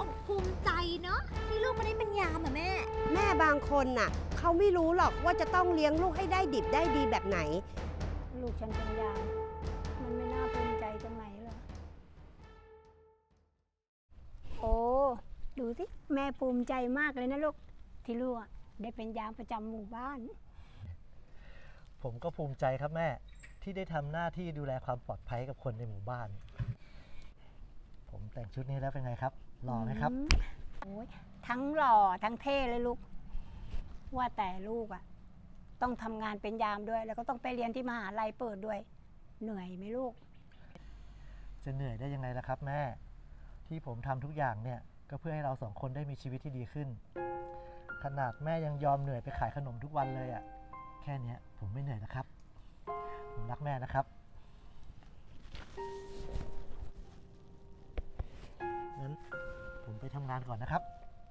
อกภูมิใจเนาะที่ลูกมาได้เป็นยามอะแม่บางคนน่ะเขาไม่รู้หรอกว่าจะต้องเลี้ยงลูกให้ได้ดิบได้ดีแบบไหนลูกฉันเป็นยามมันไม่น่าภูมิใจตรงไหนเหรอโอ้ดูสิแม่ภูมิใจมากเลยนะลูกที่ลูกได้เป็นยามประจำหมู่บ้านผมก็ภูมิใจครับแม่ที่ได้ทำหน้าที่ดูแลความปลอดภัยกับคนในหมู่บ้านผมแต่งชุดนี้แล้วเป็นไงครับหล่อไหมครับโอ้ยทั้งหล่อทั้งเท่เลยลูกว่าแต่ลูกต้องทำงานเป็นยามด้วยแล้วก็ต้องไปเรียนที่มหาลัยเปิดด้วยเหนื่อยไหมลูกจะเหนื่อยได้ยังไงล่ะครับแม่ที่ผมทำทุกอย่างเนี่ยก็เพื่อให้เราสองคนได้มีชีวิตที่ดีขึ้นขนาดแม่ยังยอมเหนื่อยไปขายขนมทุกวันเลยแค่นี้ผมไม่เหนื่อยนะครับผมรักแม่นะครับงั้นผมไปทำงานก่อนนะครับ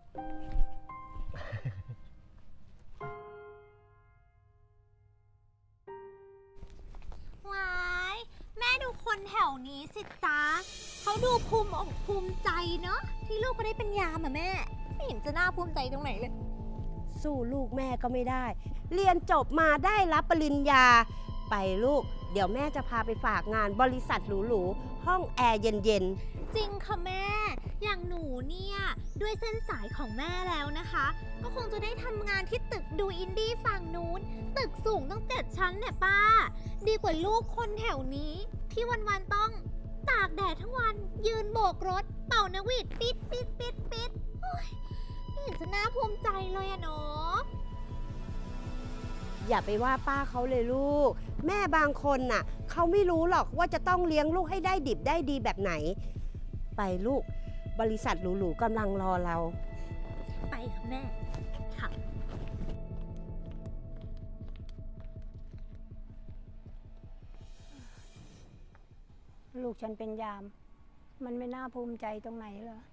ว้ายแม่ดูคนแถวนี้สิจ๊ะเขาดูภูมิอกภูมิใจเนาะที่ลูกมาได้เป็นยามอะแม่ไม่เห็นจะน่าภูมิใจตรงไหนเลยสู้ลูกแม่ก็ไม่ได้เรียนจบมาได้รับปริญญาไปลูกเดี๋ยวแม่จะพาไปฝากงานบริษัทหรูๆห้องแอร์เย็นๆจริงค่ะแม่อย่างหนูเนี่ยด้วยเส้นสายของแม่แล้วนะคะก็คงจะได้ทำงานที่ตึกดูอินดี้ฝั่งนู้นตึกสูงตั้ง7 ชั้นเนี่ยป้าดีกว่าลูกคนแถวนี้ที่วันๆต้องตากแดดทั้งวันยืนโบกรถเป่านกหวีดปิดปิดปิดปิดโอ้ยไม่เห็นจะน่าภูมิใจเลยอะเนาะอย่าไปว่าป้าเขาเลยลูกแม่บางคนน่ะเขาไม่รู้หรอกว่าจะต้องเลี้ยงลูกให้ได้ดิบได้ดีแบบไหนไปลูกบริษัทหรูๆกำลังรอเราไปค่ะแม่ค่ะลูกฉันเป็นยามมันไม่น่าภูมิใจตรงไหนเหรอ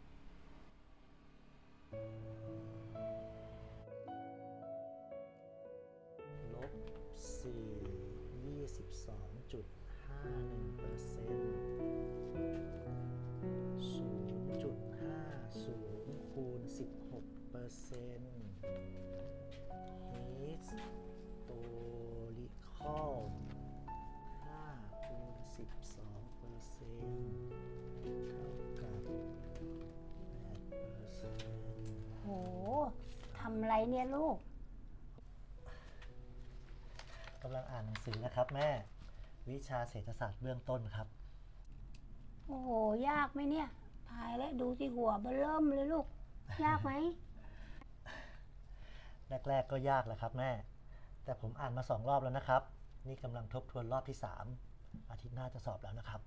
โหทำไรเนี่ยลูกกำลังอ่านหนังสือนะครับแม่วิชาเศรษฐศาสตร์เบื้องต้นครับโอ้โหยากไหมเนี่ยตายแล้วดูที่หัวเบิ่มเลยลูกยากไหมแรกๆก็ยากแหละครับแม่แต่ผมอ่านมา2 รอบแล้วนะครับนี่กำลังทบทวนรอบที่3อาทิตย์หน้าจะสอบแล้วนะครับ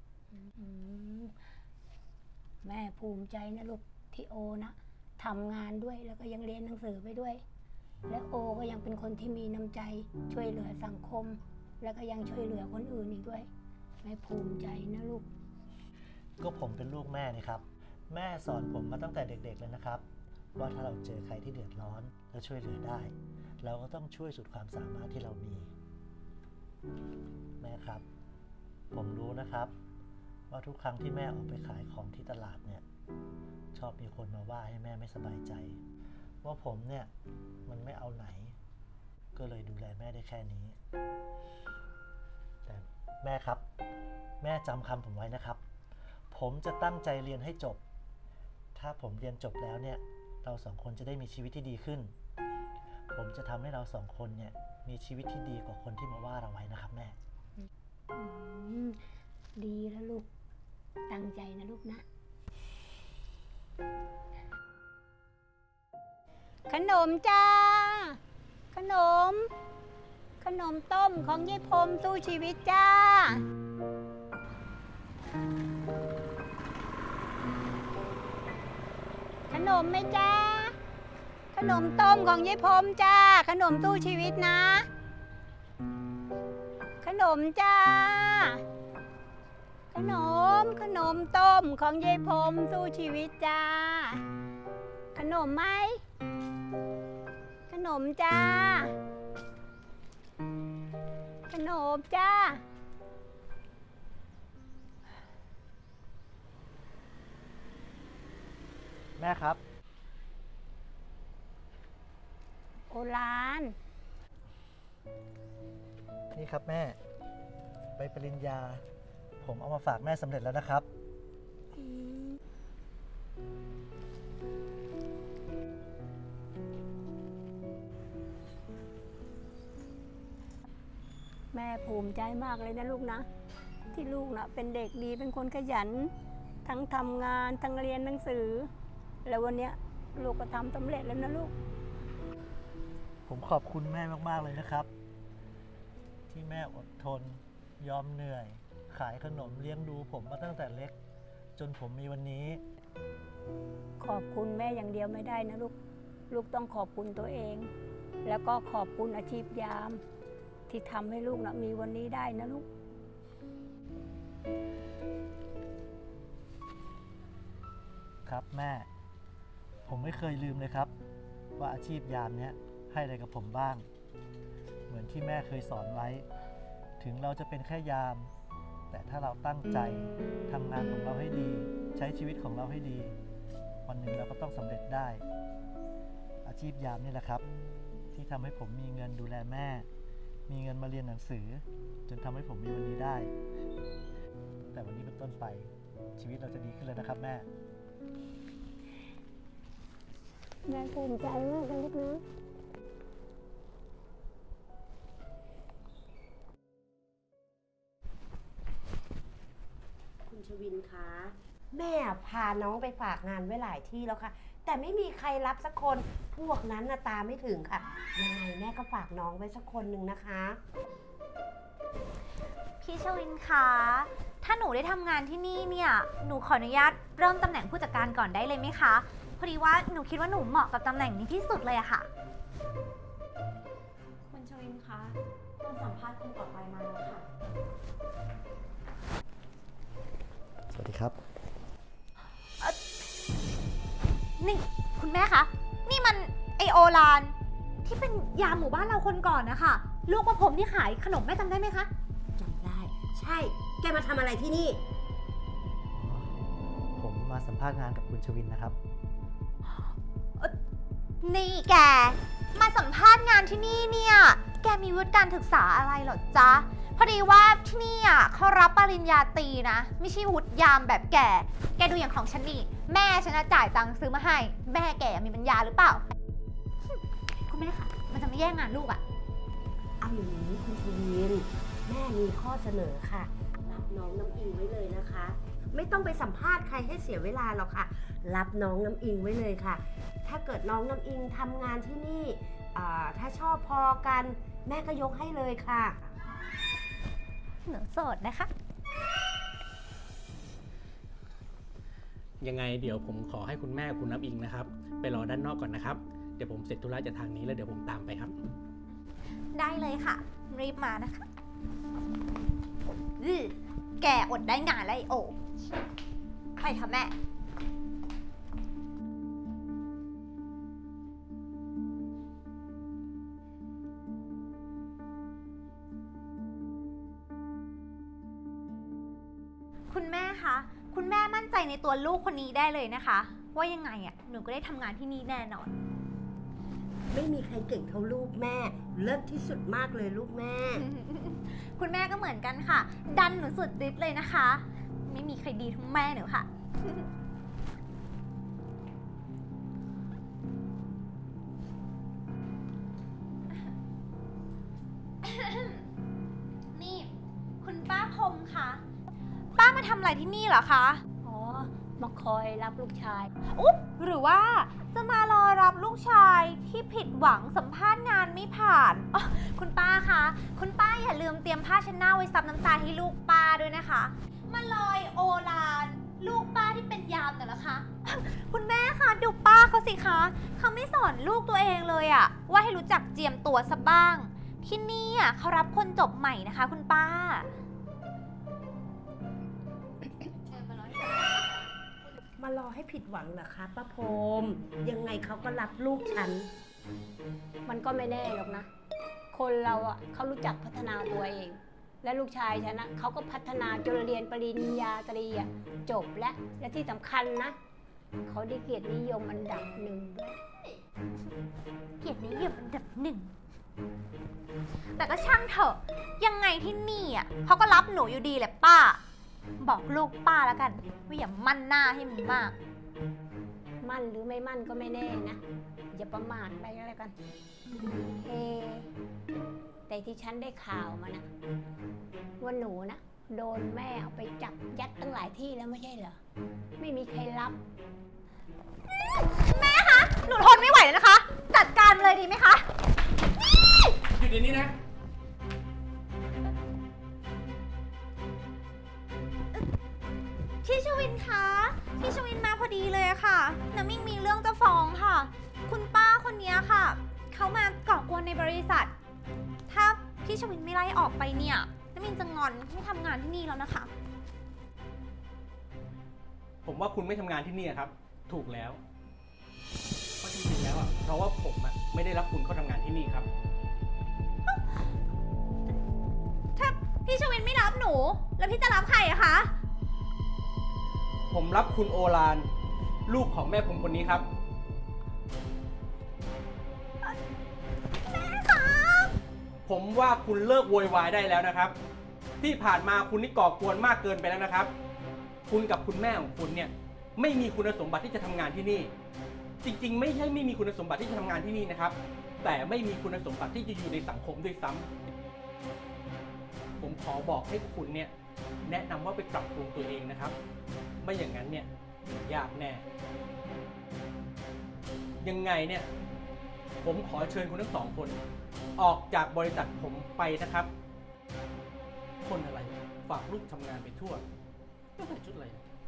แม่ภูมิใจนะลูกที่โอนะทำงานด้วยแล้วก็ยังเรียนหนังสือไปด้วยและโอก็ยังเป็นคนที่มีน้ำใจช่วยเหลือสังคมแล้วก็ยังช่วยเหลือคนอื่นอีกด้วยแม่ภูมิใจนะลูกก็ผมเป็นลูกแม่นี่ครับแม่สอนผมมาตั้งแต่เด็กๆเลยนะครับว่าถ้าเราเจอใครที่เดือดร้อนแล้วช่วยเหลือได้เราก็ต้องช่วยสุดความสามารถที่เรามีแม่ครับผมรู้นะครับว่าทุกครั้งที่แม่ออกไปขายของที่ตลาดเนี่ยชอบมีคนมาว่าให้แม่ไม่สบายใจว่าผมเนี่ยมันไม่เอาไหนก็เลยดูแลแม่ได้แค่นี้แต่แม่ครับแม่จำคำผมไว้นะครับผมจะตั้งใจเรียนให้จบถ้าผมเรียนจบแล้วเนี่ยเรา2 คนจะได้มีชีวิตที่ดีขึ้นผมจะทำให้เรา2 คนเนี่ยมีชีวิตที่ดีกว่าคนที่มาว่าเราไว้นะครับแม่ดีแล้วลูกตั้งใจนะลูกนะขนมจ้าขนมต้มของยายพรมสู้ชีวิตจ้าขนมไหมจ้าขนมต้มของยายพรมจ้าขนมสู้ชีวิตนะขนมจ้าขนมต้มของยายพรมสู้ชีวิตจ้าขนมไหมขนมจ้าขนมจ้าแม่ครับโอฬารนี่ครับแม่ใบปริญญา ผมเอามาฝากแม่สำเร็จแล้วนะครับแม่ภูมิใจมากเลยนะลูกนะ ที่ลูกนะเป็นเด็กดีเป็นคนขยัน ทั้งทำงานทั้งเรียนหนังสือ แล้ววันเนี้ยลูกก็ทำสำเร็จแล้วนะลูกผมขอบคุณแม่มากๆเลยนะครับ ที่แม่อดทน ยอมเหนื่อย ขายขนมเลี้ยงดูผมมาตั้งแต่เล็ก จนผมมีวันนี้ขอบคุณแม่อย่างเดียวไม่ได้นะลูก ลูกต้องขอบคุณตัวเอง แล้วก็ขอบคุณอาชีพยาม ที่ทำให้ลูกนะมีวันนี้ได้นะลูกครับแม่ ผมไม่เคยลืมเลยครับ ว่าอาชีพยามเนี้ยให้อะไรกับผมบ้าง เหมือนที่แม่เคยสอนไว้ ถึงเราจะเป็นแค่ยาม แต่ถ้าเราตั้งใจทำงานของเราให้ดี ใช้ชีวิตของเราให้ดี วันหนึ่งเราก็ต้องสำเร็จได้ อาชีพยามนี่แหละครับ ที่ทำให้ผมมีเงินดูแลแม่ มีเงินมาเรียนหนังสือ จนทำให้ผมมีวันนี้ได้ แต่วันนี้เป็นต้นไป ชีวิตเราจะดีขึ้นเลยนะครับแม่แม่ภูมิใจมากเลยลูกนะคุณชวินคะแม่พาน้องไปฝากงานไว้หลายที่แล้วค่ะ แต่ไม่มีใครรับสักคนพวกนั้นน่ะตาไม่ถึงค่ะ ยังไงแม่ก็ฝากน้องไว้สักคนหนึ่งนะคะพี่ชวินคะ ถ้าหนูได้ทำงานที่นี่เนี่ย หนูขออนุญาตเริ่มตำแหน่งผู้จัดการก่อนได้เลยไหมคะ พอดีว่าหนูคิดว่าหนูเหมาะกับตำแหน่งนี้ที่สุดเลยอะค่ะคุณชวินคะคนสัมภาษณ์คนต่อไปมาแล้วค่ะสวัสดีครับนี่คุณแม่คะ นี่มันไอโอฬารที่เป็นยามหมู่บ้านเราคนก่อนนะคะลูกประผมที่ขายขนมแม่จำได้ไหมคะจำได้ ใช่ แกมาทำอะไรที่นี่ผมมาสัมภาษณ์งานกับคุณชวินนะครับนี่แก มาสัมภาษณ์งานที่นี่เนี่ย แกมีวุฒิการศึกษาอะไรเหรอจ๊ะ พอดีว่าที่นี่อ่ะเขารับปริญญาตรีนะ ไม่ใช่วุฒิยามแบบแกดูอย่างของฉันนี่ แม่ฉันจะจ่ายตังค์ซื้อมาให้ แม่แกมีปัญญาหรือเปล่า คุณแม่คะมันจะไม่แย่งงานลูกอ่ะเอาอย่างนี้คุณชวิน แม่มีข้อเสนอค่ะ รับน้องน้ำอิงไว้เลยนะคะ ไม่ต้องไปสัมภาษณ์ใครให้เสียเวลาหรอกค่ะ รับน้องน้ำอิงไว้เลยค่ะ ถ้าเกิดน้องน้ำอิงทำงานที่นี่ถ้าชอบพอกันแม่ก็ยกให้เลยค่ะหนูโสดนะคะยังไงเดี๋ยวผมขอให้คุณแม่กับคุณน้ำอิงนะครับ ไปรอด้านนอกก่อนนะครับ เดี๋ยวผมเสร็จธุระจากทางนี้แล้วเดี๋ยวผมตามไปครับได้เลยค่ะ รีบมานะคะแกอดได้งานแล้วไอโอไปค่ะแม่ คุณแม่คะ คุณแม่มั่นใจในตัวลูกคนนี้ได้เลยนะคะ ว่ายังไงอ่ะหนูก็ได้ทำงานที่นี่แน่นอนไม่มีใครเก่งเท่าลูกแม่ เลิศที่สุดมากเลยลูกแม่คุณแม่ก็เหมือนกันค่ะ ดันหนูสุดฤทธิ์เลยนะคะ ไม่มีใครดีเท่าแม่หนูค่ะ นี่ คุณป้าพรมคะป้ามาทำอะไรที่นี่เหรอคะอ๋อ มาคอยรับลูกชายอุ๊บหรือว่าจะมารอรับลูกชายที่ผิดหวังสัมภาษณ์งานไม่ผ่านอ๋อคุณป้าคะคุณป้าอย่าลืมเตรียมผ้าเช็ดหน้าไว้ซับน้ำตาให้ลูกป้าด้วยนะคะ มาลอยโอฬารลูกป้าที่เป็นยามน่ะเหรอคะ คุณแม่คะดูป้าเขาสิคะเขาไม่สอนลูกตัวเองเลยอะว่าให้รู้จักเจียมตัวซะบ้าง ที่นี่อะเขารับคนจบใหม่นะคะคุณป้ามารอให้ผิดหวังเหรอคะป้าพรมยังไงเขาก็รับลูกฉันมันก็ไม่แน่หรอกนะ คนเราอ่ะเขารู้จักพัฒนาตัวเอง และลูกชายฉันนะเขาก็พัฒนาจนเรียนปริญญาตรีอะจบและที่สำคัญนะเขาได้เกียรตินิยมอันดับหนึ่งด้วยเกียรตินิยมอันดับหนึ่ง แต่ก็ช่างเถอะ ยังไงที่นี่อ่ะเขาก็รับหนูอยู่ดีแหละป้า บอกลูกป้าแล้วกันว่าอย่ามั่นหน้าให้มันมากมั่นหรือไม่มั่นก็ไม่แน่นะ อย่าประมาทไปก็แล้วกัน แต่ที่ฉันได้ข่าวมานะว่าหนูนะโดนแม่เอาไปจับยัดตั้งหลายที่แล้วไม่ใช่เหรอ ไม่มีใครรับแม่คะ หนูทนไม่ไหวแล้วนะคะ จัดการเลยดีไหมคะหยุดเดี๋ยวนี้นะพี่ชวินคะพี่ชวินมาพอดีเลยอะค่ะ น้ำมิ่งมีเรื่องจะฟ้องค่ะ คุณป้าคนนี้ค่ะ เขามาก่อกวนในบริษัท ถ้าพี่ชวินไม่ไล่ออกไปเนี่ย น้ำมิ่งจะงอนไม่ทำงานที่นี่แล้วนะคะผมว่าคุณไม่ทำงานที่นี่ครับ ถูกแล้วเพราะจริงๆแล้วเพราะว่าผมไม่ได้รับคุณเข้าทำงานที่นี่ครับถ้าพี่ชวินไม่รับหนู แล้วพี่จะรับใครอะคะผมรับคุณโอฬารลูกของแม่ผมคนนี้ครับแม่คะผมว่าคุณเลิกโวยวายได้แล้วนะครับ ที่ผ่านมาคุณนี่ก่อกวนมากเกินไปแล้วนะครับ คุณกับคุณแม่ของคุณเนี่ยไม่มีคุณสมบัติที่จะทำงานที่นี่ จริงๆ ไม่ใช่ไม่มีคุณสมบัติที่จะทำงานที่นี่นะครับ แต่ไม่มีคุณสมบัติที่จะอยู่ในสังคมด้วยซ้ำผมขอบอกให้คุณเนี่ยแนะนำว่าไปปรับปรุงตัวเองนะครับ ไม่อย่างนั้นเนี่ยยากแน่ ยังไงเนี่ยผมขอเชิญคุณทั้งสองคนออกจากบริษัทผมไปนะครับ คนอะไรฝากลูกทำงานไปทั่วต้องใส่ชุดอะไร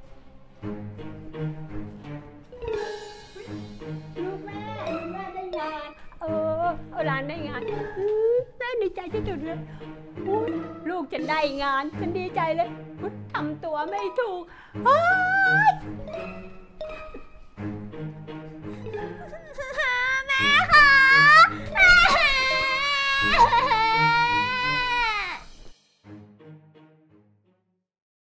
ลูกแม่ได้งาน หลานได้งานแม่ดีใจที่สุดเลยอุ๊ยลูกจะได้งาน ฉันดีใจเลยอุ๊ยทำตัวไม่ถูกเฮ้ย